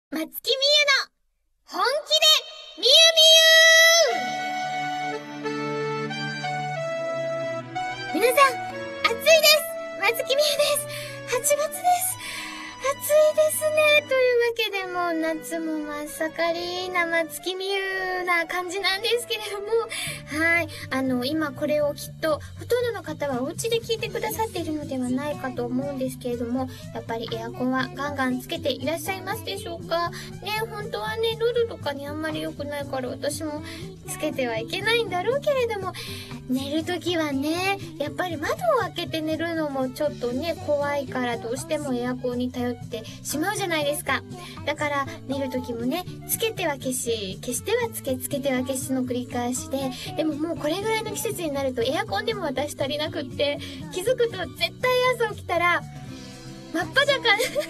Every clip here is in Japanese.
松木みゆの本気でみゆみゆ皆さん、暑いです。松木みゆです。8月です。暑いですね。というわけでもう夏も真っ盛りな松木みゆな感じなんですけれども、はい。今これをきっとほとんどの方はお家で聞いてくださっているのではないかと思うんですけれども、やっぱりエアコンはガンガンつけていらっしゃいますでしょうかね。本当はね、喉とかにあんまり良くないから私もつけてはいけないんだろうけれども、寝るときはね、やっぱり窓を開けて寝るのもちょっとね、怖いからどうしてもエアコンに頼ってしまうじゃないですか。だから寝るときもね、つけては消し、消してはつけ、つけては消しの繰り返しで、でももうこれぐらいの季節になるとエアコンでも私足りなくって、気づくと絶対朝起きたら真っ裸なっ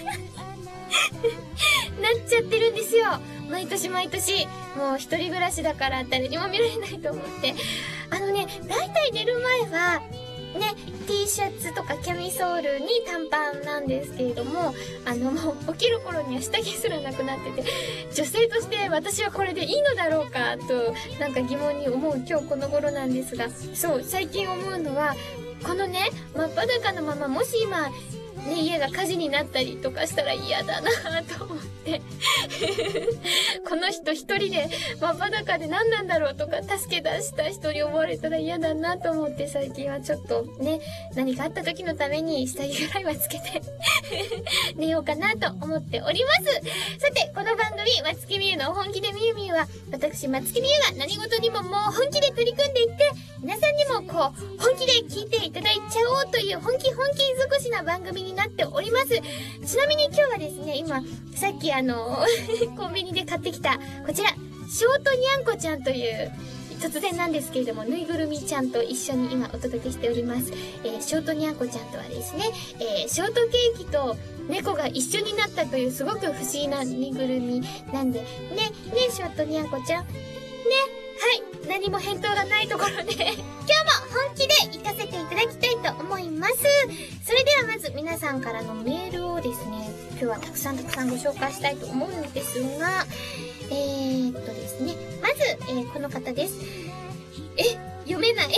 ちゃってるんですよ。毎年毎年。もう一人暮らしだから誰にも見られないと思って。だいたい寝る前は、ね、T シャツとかキャミソールに短パンなんですけれども、もう起きる頃には下着すらなくなってて、女性として私はこれでいいのだろうかと、なんか疑問に思う今日この頃なんですが、そう、最近思うのは、このね、真っ裸のまま、もし今、ね、家が火事になったりとかしたら嫌だなと思ってこの人一人で真っ裸で何なんだろうとか助け出した人に思われたら嫌だなと思って、最近はちょっとね、何かあった時のために下着ぐらいはつけて寝ようかなと思っております。さて、この番組松木みゆの本気でみゆみゆは、私松木みゆが何事にももう本気で取り組んでいって、皆さんにもこう本気で聞いていただいちゃおうという本気尽くしな番組になっております。ちなみに今日はですね、今さっきコンビニで買ってきたこちらショートニャンコちゃんという、突然なんですけれども、ぬいぐるみちゃんと一緒に今お届けしております。ショートニャンコちゃんとはですね、ショートケーキと猫が一緒になったというすごく不思議なぬいぐるみなんで、ね、ショートニャンコちゃん。ね、はい、何も返答がないところで、今日も本気で行かせていただきたいと思います。それではまず皆さんからのメールをですね、今日はたくさんご紹介したいと思うんですが、ですね、まず、この方です。読めない。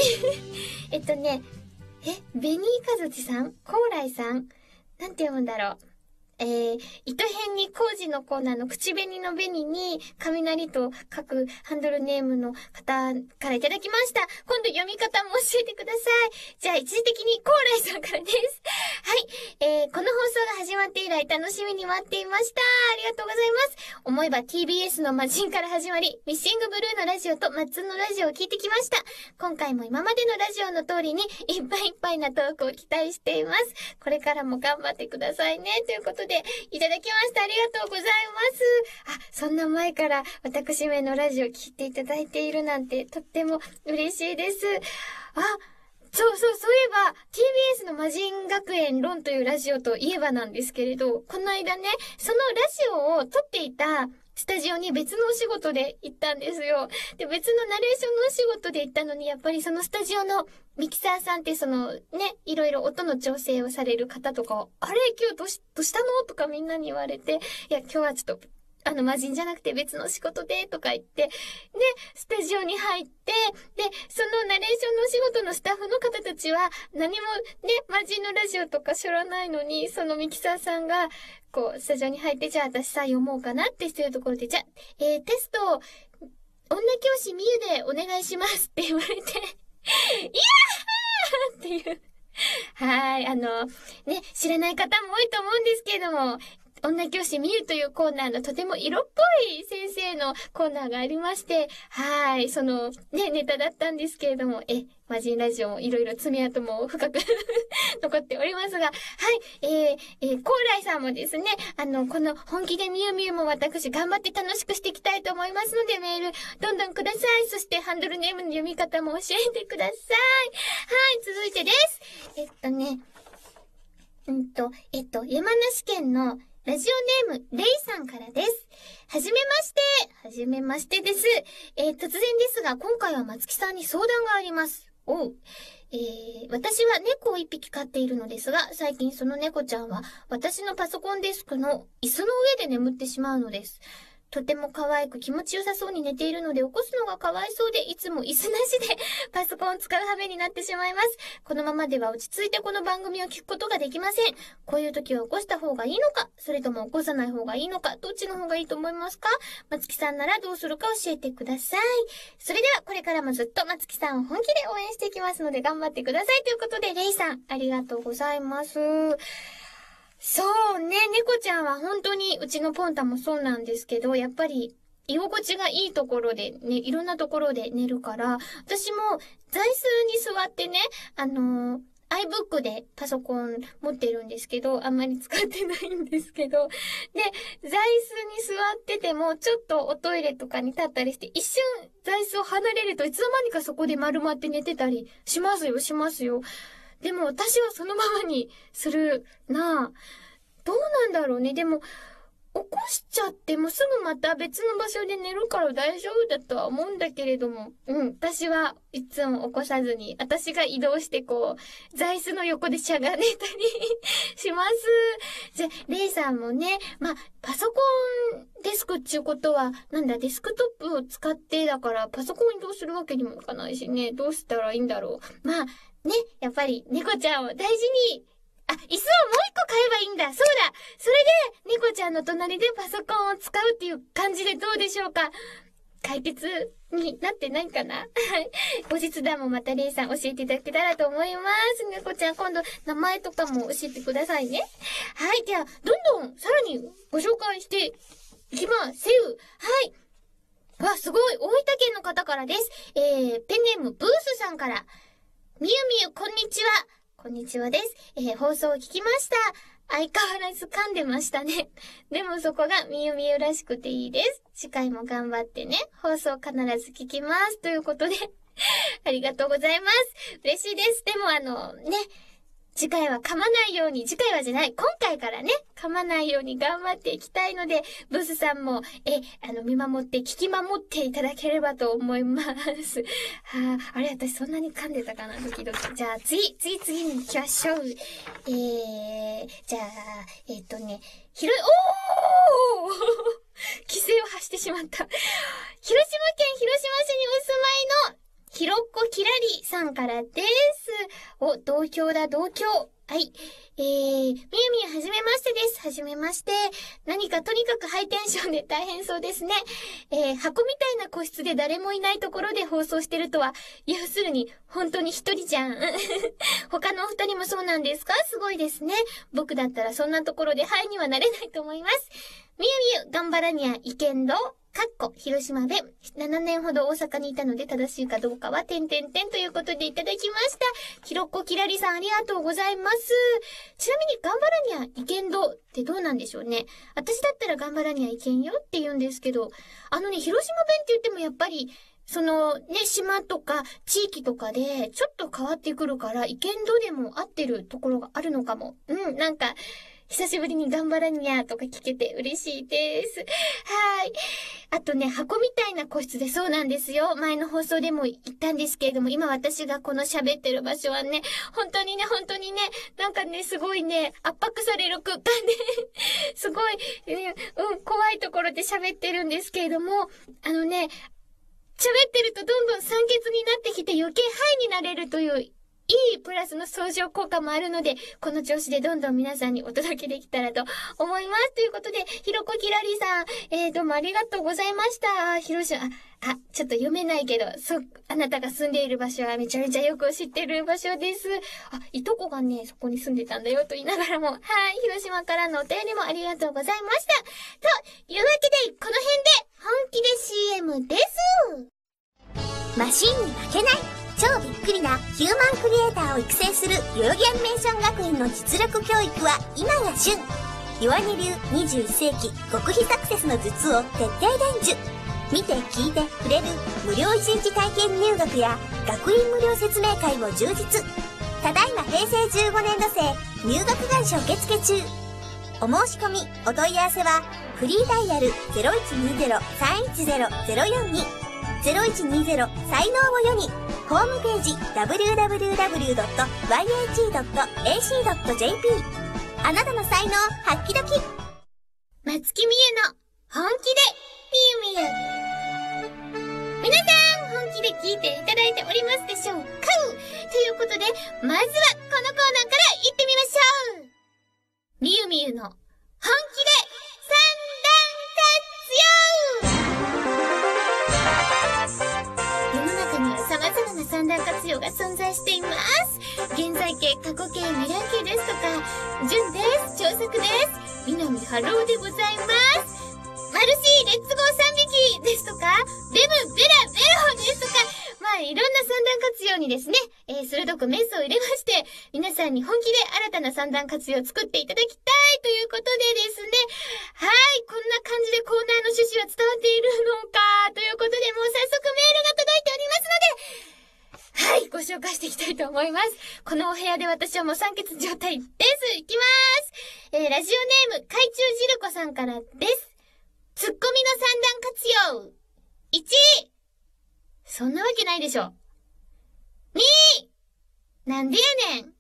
ベニーカズチさん、コーライさん、なんて読むんだろう。糸編に工事のコーナーの口紅の紅に雷と書くハンドルネームの方からいただきました。今度読み方も教えてください。じゃあ一時的にコーライさんからです。はい。この放送が始まって以来楽しみに待っていました。ありがとうございます。思えば TBS の魔人から始まり、ミッシングブルーのラジオとマッツンのラジオを聞いてきました。今回も今までのラジオの通りにいっぱいいっぱいなトークを期待しています。これからも頑張ってくださいね。ということで、いただきました。ありがとうございます。そんな前から私めのラジオ聞いていただいているなんてとっても嬉しいです。そういえば TBS の魔人学園論というラジオといえばなんですけれど、この間ね、そのラジオを撮っていたスタジオに別のお仕事で行ったんですよ。で、別のナレーションのお仕事で行ったのに、やっぱりそのスタジオのミキサーさんっていろいろ音の調整をされる方とか、あれ今日どうしたのとかみんなに言われて、いや、今日はちょっと、魔人じゃなくて別の仕事で、とか言って、で、スタジオに入って、で、そのナレーションのお仕事のスタッフの方たちは、何もね、魔人のラジオとか知らないのに、そのミキサーさんが、こう、スタジオに入って、じゃあ私さ、読もうかなってしてるところで、じゃあ、テスト、女教師みゆでお願いしますって言われて、いやーっていう。はい、知らない方も多いと思うんですけれども、女教師みゆというコーナーのとても色っぽい先生のコーナーがありまして、はい、ネタだったんですけれども、魔人ラジオもいろいろ爪痕も深く残っておりますが、はい、コーライさんもですね、この本気でみゆみゆも私頑張って楽しくしていきたいと思いますので、メールどんどんください。そしてハンドルネームの読み方も教えてください。はい、続いてです。山梨県のラジオネーム、レイさんからです。はじめましてです。突然ですが、今回は松木さんに相談があります。 おう。私は猫を一匹飼っているのですが、最近その猫ちゃんは私のパソコンデスクの椅子の上で眠ってしまうのです。とても可愛く気持ちよさそうに寝ているので起こすのがかわいそうで、いつも椅子なしでパソコンを使う羽目になってしまいます。このままでは落ち着いてこの番組を聞くことができません。こういう時は起こした方がいいのか、それとも起こさない方がいいのか、どっちの方がいいと思いますか？松木さんならどうするか教えてください。それではこれからもずっと松木さんを本気で応援していきますので頑張ってください。ということで、レイさん、ありがとうございます。そうね、猫ちゃんは本当に、うちのポンタもそうなんですけど、やっぱり居心地がいいところでね、いろんなところで寝るから、私も座椅子に座ってね、iBook でパソコン持ってるんですけど、あんまり使ってないんですけど、で、座椅子に座ってても、ちょっとおトイレとかに立ったりして、一瞬座椅子を離れるといつの間にかそこで丸まって寝てたりしますよ。でも私はそのままにするなぁ。どうなんだろうね。でも、起こしちゃってもすぐまた別の場所で寝るから大丈夫だとは思うんだけれども。私はいつも起こさずに、私が移動して座椅子の横でしゃがんでたりします。じゃ、レイさんもね、パソコンデスクっていうことは、デスクトップを使ってだから、パソコン移動するわけにもいかないしね、どうしたらいいんだろう。やっぱり猫ちゃんを大事に、椅子をもう一個買えばいいんだ。そうだ。それで、猫ちゃんの隣でパソコンを使うっていう感じでどうでしょうか。解決になってないかな。はい。後日談もまたレイさん教えていただけたらと思います。猫ちゃん今度名前とかも教えてくださいね。はい。では、どんどんさらにご紹介していきます。はい。わ、すごい。大分県の方からです。ペンネームブースさんから。みゆみゆ、こんにちは。こんにちはです。放送を聞きました。相変わらず噛んでましたね。でもそこがみゆみゆらしくていいです。次回も頑張ってね。放送必ず聞きます。ということで、ありがとうございます。嬉しいです。でも次回は噛まないように、今回からね、噛まないように頑張っていきたいので、ブスさんも、見守って、聞き守っていただければと思います。あれ、私そんなに噛んでたかな、時々。じゃあ、次に行きましょう。じゃあ、規制を発してしまった。広島県広島市にお住まいの、ひろっこきらりさんからです。同郷。はい。みゆみゆはじめましてです。はじめまして。何かとにかくハイテンションで大変そうですね。箱みたいな個室で誰もいないところで放送してるとは、要するに、本当に一人じゃん。他のお二人もそうなんですか？すごいですね。僕だったらそんなところでハイにはなれないと思います。みゆみゆ、頑張らにゃいけんど。広島で7年ほど大阪にいたので正しいかどうかは、ということでいただきました。ひろっこきらりさんありがとうございます。ちなみに頑張らにゃいけんどってどうなんでしょうね。私だったら頑張らにゃいけんよって言うんですけど、広島弁って言ってもやっぱり、島とか地域とかでちょっと変わってくるから、いけんどでも合ってるところがあるのかも。久しぶりに頑張らにゃーとか聞けて嬉しいです。はい。あとね、箱みたいな個室でそうなんですよ。前の放送でも言ったんですけれども、今私がこの喋ってる場所はね、本当にね、すごいね、圧迫される空間で、すごい、怖いところで喋ってるんですけれども、喋ってるとどんどん酸欠になってきて余計ハイになれるという、いいプラスの相乗効果もあるので、この調子でどんどん皆さんにお届けできたらと思います。ということで、ひろこきらりさん、どうもありがとうございました。広島、ちょっと読めないけど、あなたが住んでいる場所はめちゃめちゃよく知ってる場所です。いとこがね、そこに住んでたんだよと言いながらも、はい、広島からのお便りもありがとうございました。というわけで、この辺で、本気で CM です。 マシンに負けない超びっくりなヒューマンクリエイターを育成する代々木アニメーション学院の実力教育は今が旬。ヨアネ流21世紀極秘サクセスの術を徹底伝授。見て聞いて触れる無料1日体験入学や学院無料説明会も充実。ただいま平成15年度生入学願書受付中。お申し込みお問い合わせはフリーダイヤル 0120-310-042 0120才能を世に、ホームページ www.yag.ac.jp。 あなたの才能発揮時。 松木美優の本気でみゆみゆ。皆さん本気で聞いていただいておりますでしょうか？ということで、まずはこのコーナーから行ってみましょう。みゆみゆの本気で三段活用が存在しています。現在形、過去形、未来形ですとか、純です、超作です、南ハローでございます。マルシー、レッツゴー3匹ですとか、レム、ベラ、ベロですとか、いろんな三段活用にですね、鋭くメスを入れまして、皆さんに本気で新たな三段活用を作っていただきたいということでですね、はい、こんな感じでコーナーの趣旨は伝わっているのか、ということで、もう早速メールが届いておりますので、はい、ご紹介していきたいと思います。このお部屋で私はもう酸欠状態です。いきます。ラジオネーム、海中ジルコさんからです。ツッコミの三段活用。1、そんなわけないでしょ。2、なんでやねん。3、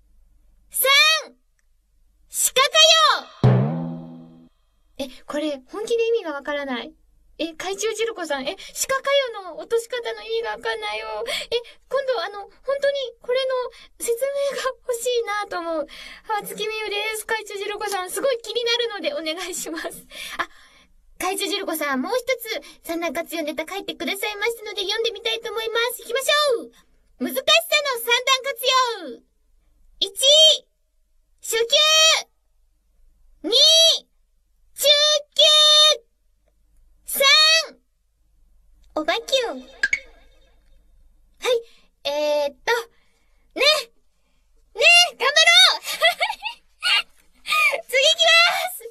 鹿かよ。これ、本気で意味がわからない。海中ジルコさん、鹿かよの落とし方の意味がわかんないよ。今度本当にこれの説明が欲しいなと思う。月見ゆです。海中ジルコさん、すごい気になるのでお願いします。海中ジルコさん、もう一つ三段活用ネタ書いてくださいましたので読んでみたいと思います。行きましょう。難しさの三段活用。1、初級。2、中級。3、おばきゅん。はい、ね、頑張ろう次行きます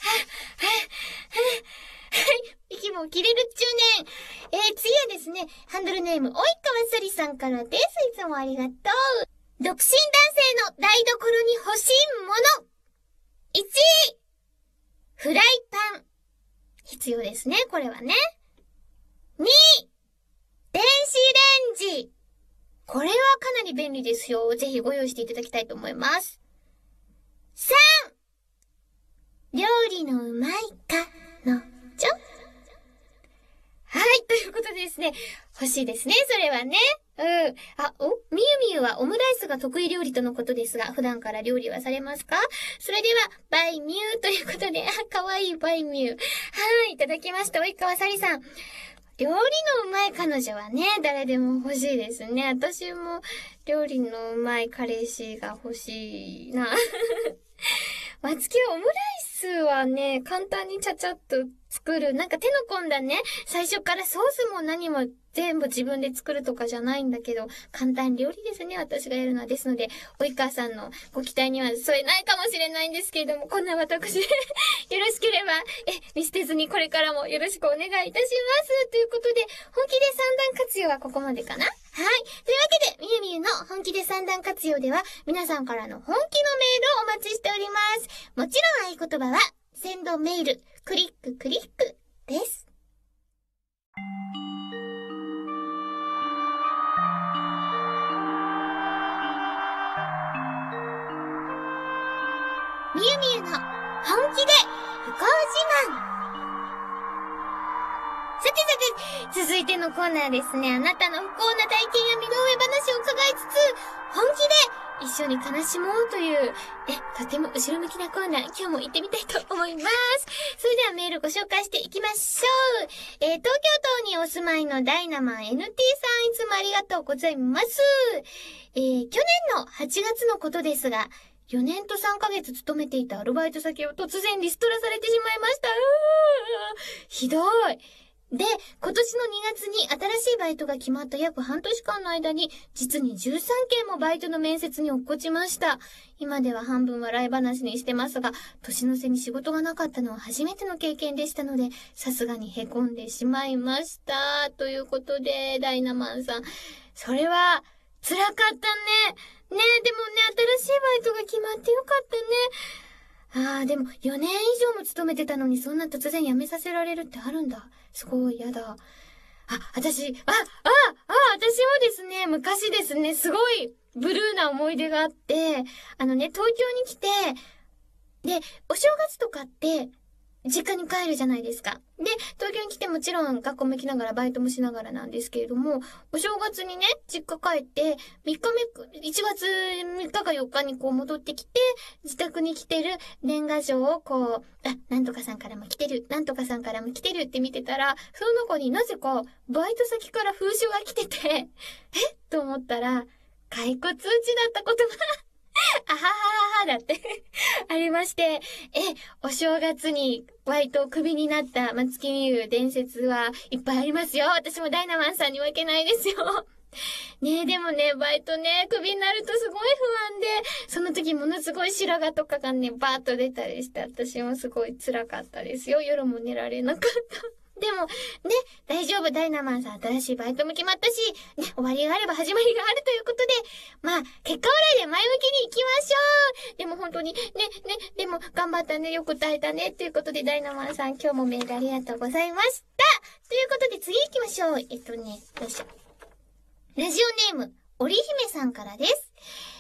はい、息も切れるっちゅうねん。次はですね、ハンドルネーム、及川さりさんからです。いつもありがとう。独身男性の台所に欲しいもの。1、フライパン。必要ですね、これはね。2、電子レンジ。これはかなり便利ですよ。ぜひご用意していただきたいと思います。3、料理のうまいかのちょ。はい、ということでですね、欲しいですね、それはね。みゆみゆはオムライスが得意料理とのことですが、普段から料理はされますか？それでは、バイミューということで、かわいいバイミュー。はい、いただきました。及川さりさん。料理のうまい彼女はね、誰でも欲しいですね。私も料理のうまい彼氏が欲しいな。松木はオムライスはね、簡単にちゃちゃっと作る。なんか手の込んだね、最初からソースも何も全部自分で作るとかじゃないんだけど、簡単料理ですね、私がやるのは。ですので、及川さんのご期待には添えないかもしれないんですけれども、こんな私、よろしければ、見捨てずにこれからもよろしくお願いいたします。ということで、本気で三段活用はここまでかな？はい。というわけで、みゆみゆの本気で三段活用では、皆さんからの本気のメールをお待ちしております。もちろん合言葉は、センドメール、クリッククリックです。みゆみゆの本気で不幸自慢。さて、続いてのコーナーですね。あなたの不幸な体験や身の上話を伺いつつ、本気で一緒に悲しもうという、とても後ろ向きなコーナー、今日も行ってみたいと思います。それではメールご紹介していきましょう。東京都にお住まいのダイナマン NT さん、いつもありがとうございます。去年の8月のことですが、4年と3ヶ月勤めていたアルバイト先を突然リストラされてしまいました。ひどい。で、今年の2月に新しいバイトが決まった約半年間の間に、実に13件もバイトの面接に落っこちました。今では半分笑い話にしてますが、年の瀬に仕事がなかったのは初めての経験でしたので、さすがに凹んでしまいました。ということで、ダイナマンさん、それは辛かったね。でもね、新しいバイトが決まってよかったね。でも4年以上も勤めてたのにそんな突然辞めさせられるってあるんだ。すごい嫌だ。 私もですね、昔ですね、すごいブルーな思い出があって、東京に来て、で、お正月とかって、実家に帰るじゃないですか。で、東京に来てもちろん学校も行きながらバイトもしながらなんですけれども、お正月にね、実家帰って、1月3日か4日に戻ってきて、自宅に来てる年賀状をなんとかさんからも来てる、なんとかさんからも来てるって見てたら、その中になぜかバイト先から封書が来てて、と思ったら、解雇通知だったことが、あははははだってありまして、お正月にバイトをクビになった松木美優伝説はいっぱいありますよ。私もダイナマンさんに負けないですよ。ねえ、でもね、バイトね、クビになるとすごい不安で、その時ものすごい白髪とかがね、バーッと出たりして、私もすごい辛かったですよ。夜も寝られなかった。でも、ね、大丈夫、ダイナマンさん、新しいバイトも決まったし、ね、終わりがあれば始まりがあるということで、結果オーライで前向きに行きましょう。でも本当に、でも頑張ったね、よく耐えたね、ということで、ダイナマンさん、今日もメールありがとうございました。ということで、次行きましょう。よいしょ。ラジオネーム、織姫さんからです。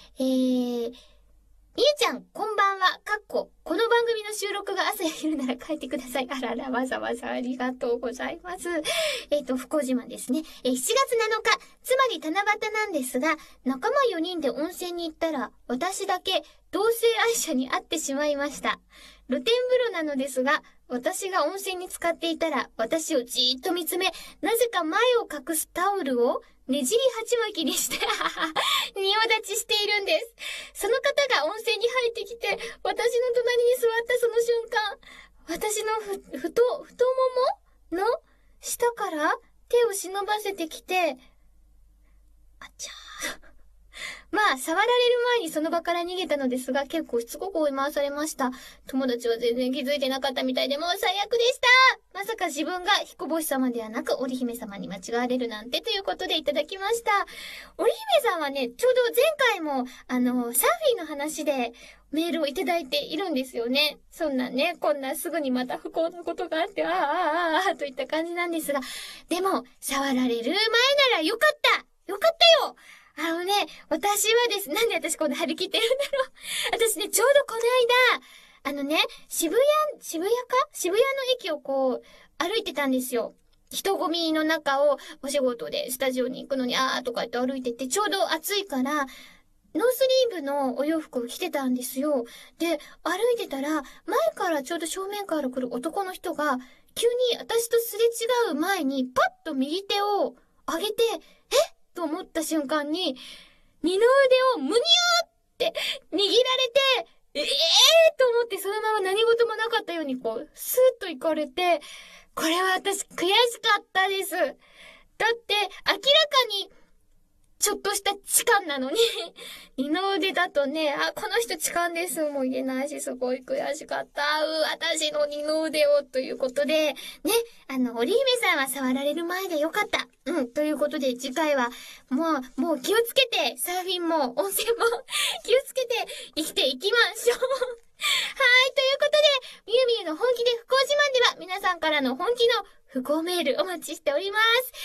みゆちゃん、こんばんは。この番組の収録が朝や昼なら書いてください。あらら、わざわざありがとうございます。不幸自慢ですね。7月7日、つまり七夕なんですが、仲間4人で温泉に行ったら、私だけ同性愛者に会ってしまいました。露天風呂なのですが、私が温泉に浸かっていたら、私をじーっと見つめ、なぜか前を隠すタオルをねじり鉢巻きにして、仁王立ちしているんです。その方が温泉に入ってきて、私の隣に座ったその瞬間、私の太ももの下から手を忍ばせてきて、あちゃー。触られる前にその場から逃げたのですが、結構しつこく追い回されました。友達は全然気づいてなかったみたいで、もう最悪でした。まさか自分が彦星様ではなく織姫様に間違われるなんてということでいただきました。織姫さんはね、ちょうど前回も、サーフィンの話でメールをいただいているんですよね。そんなね、こんなすぐにまた不幸なことがあって、といった感じなんですが、でも、触られる前ならよかったよ。私はです。なんで私こんな張り切ってるんだろう。私ね、ちょうどこの間、渋谷の駅を歩いてたんですよ。人混みの中をお仕事でスタジオに行くのに、とか言って歩いてて、ちょうど暑いから、ノースリーブのお洋服を着てたんですよ。で、歩いてたら、前からちょうど正面から来る男の人が、急に私とすれ違う前に、パッと右手を上げて、と思った瞬間に、二の腕をむにゅーって握られて、と思ってそのまま何事もなかったようにスーッと行かれて、これは私悔しかったです。だって、明らかに、ちょっとした痴漢なのに、二の腕だとね、この人痴漢ですも言えないし、すごい悔しかった。私の二の腕を、ということで、ね、織姫さんは触られる前でよかった。ということで、次回は、もう気をつけて、サーフィンも、温泉も、気をつけて生きていきましょう。はい、ということで、みゆみゆの本気で不幸自慢では、皆さんからの本気の不幸メールお待ちしております。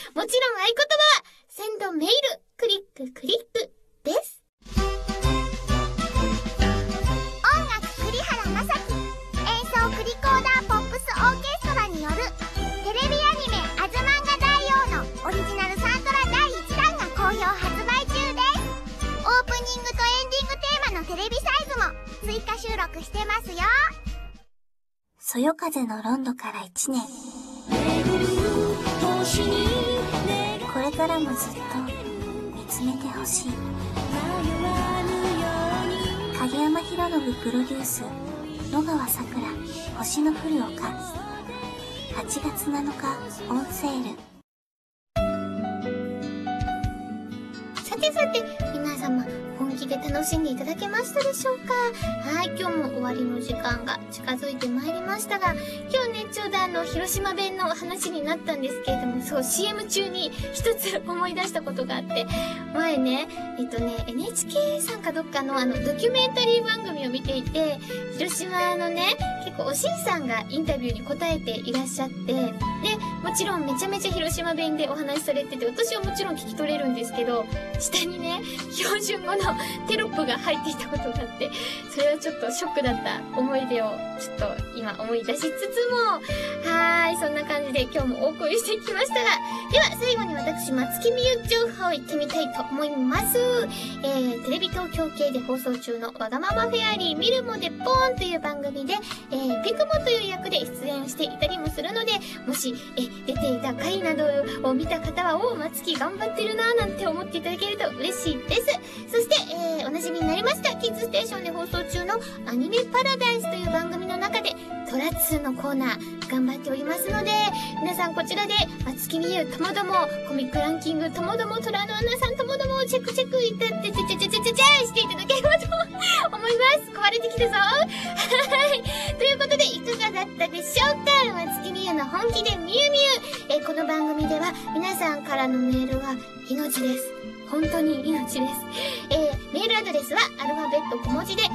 もちろん合言葉は、センドメール、クリックです。 音楽栗原正樹、演奏クリコーダーポップスオーケストラによるテレビアニメ「アズマンガ大王」のオリジナルサントラ第1弾が好評発売中です。オープニングとエンディングテーマのテレビサイズも追加収録してますよ。そよ風のロンドから1年、これからもずっと見つめてほしい。影山博信プロデュース、野川さくら星の降る丘、8月7日オンセール。 さて、皆様、本気で楽しんでいただけましたでしょうか？はい、今日も終わりの時間が近づいてまいりましたが、今日ね、ちょうど広島弁の話になったんですけれども、そう、CM 中に一つ思い出したことがあって、前ね、NHK さんかどっかのドキュメンタリー番組を見ていて、広島のね、 結構おしんさんがインタビューに答えていらっしゃって、で、もちろんめちゃめちゃ広島弁でお話しされてて、私はもちろん聞き取れるんですけど、下にね、標準語のテロップが入っていたことがあって、それはちょっとショックだった思い出をちょっと今思い出しつつも、そんな感じで今日もお送りしてきましたが、では最後に私、松木美優情報を行ってみたいと思います。テレビ東京系で放送中のわがままフェアリー見るもでポーンという番組で、ピクモという役で出演していたりもするので、もし、出ていた回などを見た方は、松木頑張ってるなーなんて思っていただけると嬉しいです。そして、おなじみになりました、キッズステーションで放送中のアニメパラダイスという番組の中で、トラ2のコーナー頑張っておりますので、皆さんこちらで松木美優ともども、コミックランキングともども、トラのアナさんともどもをチェックいたってしていただければと思います。壊れてきたぞ。はい。ということで、いかがだったでしょうか。松木美優の本気でみゆみゆ。この番組では皆さんからのメールは命です。本当に命です。メールアドレスはアルファベット小文字で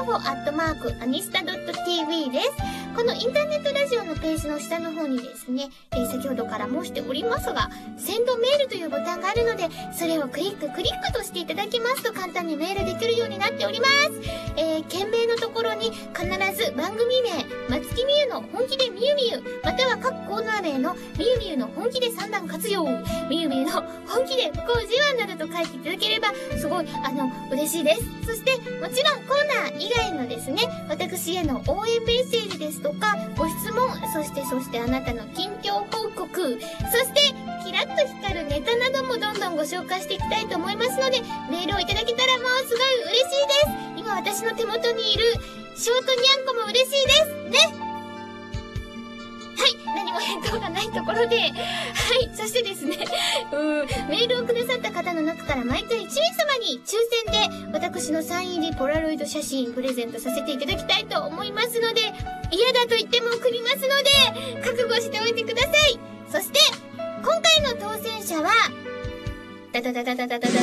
info@anista.tv です。このインターネットラジオのページの下の方にですね、先ほどから申しておりますが、センドメールというボタンがあるので、それをクリックとしていただきますと簡単にメールできるようになっております。件名のところに必ず番組名、松木美優の本気でみゆみゆ、または各コーナー名のみゆみゆの本気で三段活用、みゆみゆの本気で不幸自慢などと書いていただければ、すごい、嬉しいです。そして、もちろんコーナー以外のですね、私への応援メッセージですとか、ご質問、そしてあなたの近況報告、そして、キラッと光るネタなどもどんどんご紹介していきたいと思いますので、メールをいただけたらもうすごい嬉しいです。今私の手元にいるショートニャンコも嬉しいですね。はい、何も返答がないところで、はい、そしてですね、メールをくださった方の中から毎回1名様に抽選で私のサイン入りポラロイド写真プレゼントさせていただきたいと思いますので、嫌だと言っても送りますので、覚悟しておいてください。そして、今回の当選者は、じゃじゃーん、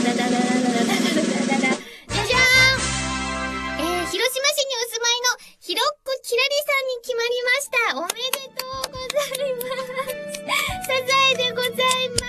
広島市にお住まいのひろっこきらりさんに決まりました。おめでとうございます。サザエでござい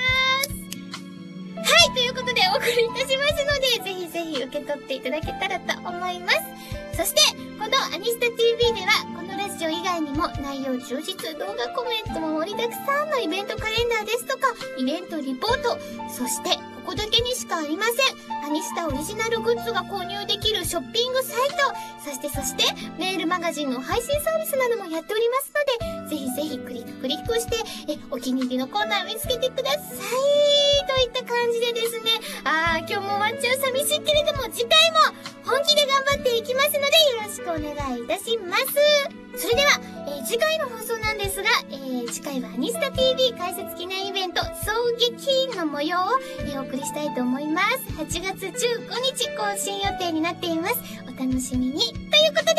ます。はい、ということでお送りいたしますので、ぜひぜひ受け取っていただけたらと思います。そして、このアニスタ TV では、このラジオ以外にも内容充実、動画コメントも盛りだくさんのイベントカレンダーですとか、イベントリポート、そして、ここだけにしかありません。アニスタオリジナルグッズが購入できるショッピングサイト、そして、メールマガジンの配信サービスなどもやっておりますので、ぜひぜひクリックして、お気に入りのコーナー見つけてください。といった感じでですね、今日も終わっちゃう寂しいけれども、次回も本気で頑張っていきますので、よろしくお願いいたします。それでは、次回の放送なんですが、次回はアニスタ TV 開設記念イベント、衝撃の模様を、お送りしたいと思います。8月15日更新予定になっています。お楽しみに。ということで、